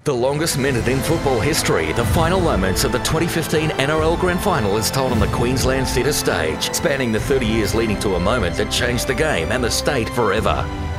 The longest minute in football history, the final moments of the 2015 NRL Grand Final is told on the Queensland Theatre stage, spanning the 30 years leading to a moment that changed the game and the state forever.